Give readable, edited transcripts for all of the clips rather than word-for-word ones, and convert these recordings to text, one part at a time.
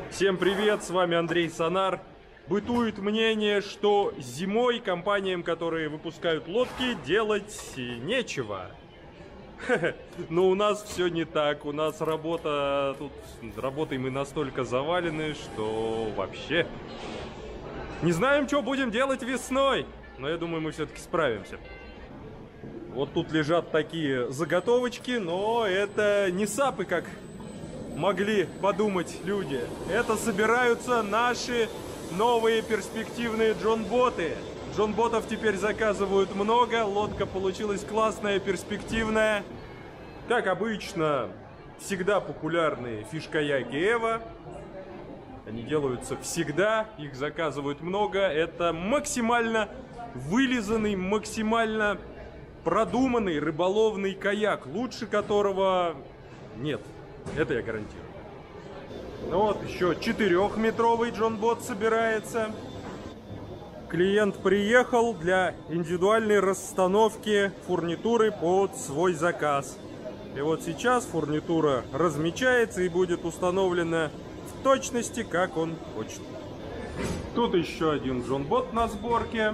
Всем привет, с вами Андрей Сонар. Бытует мнение, что зимой компаниям, которые выпускают лодки, делать нечего. Но у нас все не так. У нас работа... Тут работой мы настолько завалены, что вообще... Не знаем, что будем делать весной. Но я думаю, мы все-таки справимся. Вот тут лежат такие заготовочки, но это не сапы, как могли подумать люди. Это собираются наши новые перспективные джонботы. Джонботов теперь заказывают много, лодка получилась классная, перспективная. Как обычно, всегда популярные фиш-каяки Эва. Они делаются всегда, их заказывают много. Это максимально вылизанный, максимально продуманный рыболовный каяк, лучше которого нет. Это я гарантирую. Ну вот, еще 4-метровый джонбот собирается. Клиент приехал для индивидуальной расстановки фурнитуры под свой заказ. И вот сейчас фурнитура размечается и будет установлена в точности, как он хочет. Тут еще один джонбот на сборке.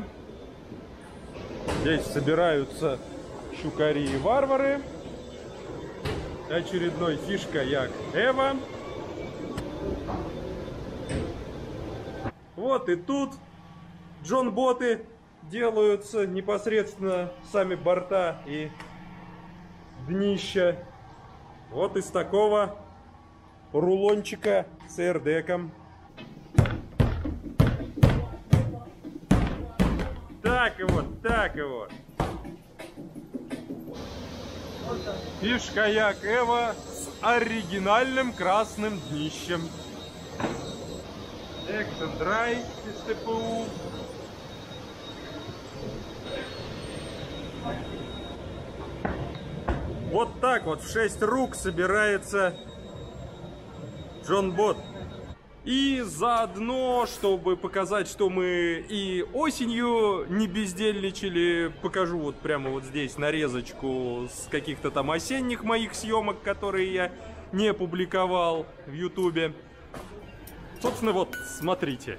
Здесь собираются щукари и варвары. Очередной фиш-каяк Эва. Вот и тут джонботы делаются непосредственно сами борта и днища. Вот из такого рулончика с эрдеком. Так и вот, так и вот. Фиш-каяк Эва с оригинальным красным днищем. Action Dry из ТПУ. Вот так вот в 6 рук собирается джонбот. И заодно, чтобы показать, что мы и осенью не бездельничали, покажу вот прямо вот здесь нарезочку с каких-то там осенних моих съемок, которые я не публиковал в Ютубе. Собственно, вот, смотрите.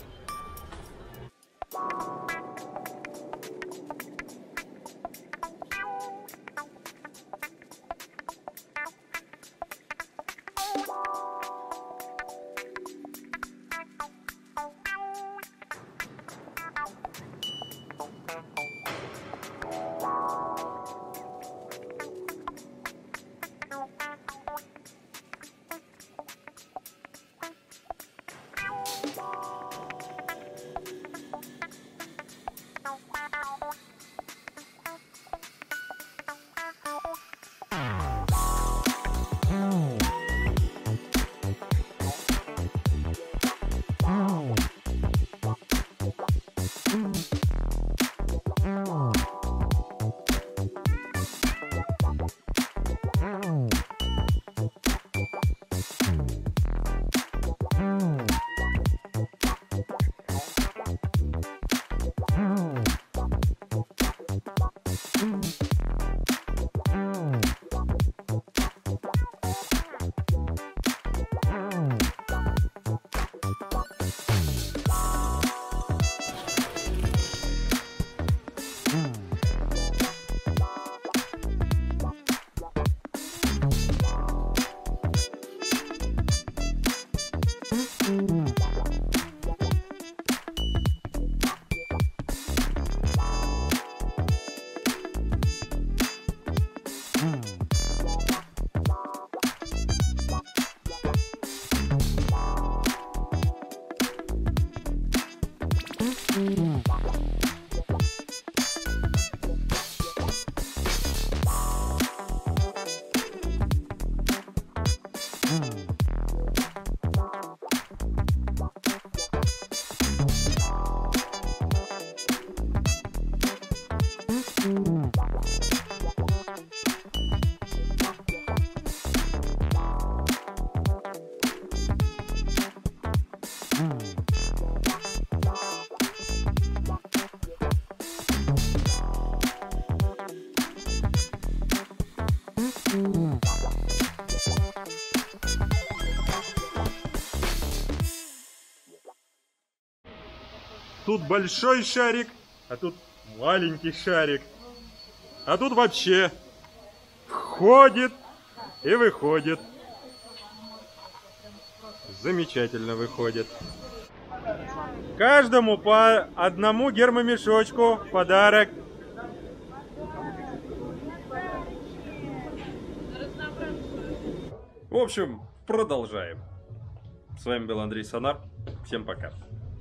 тут большой шарик, а тут маленький шарик. А тут вообще входит и выходит. Замечательно выходит. Каждому по одному гермомешочку в подарок. В общем, продолжаем. С вами был Андрей Сонар. Всем пока.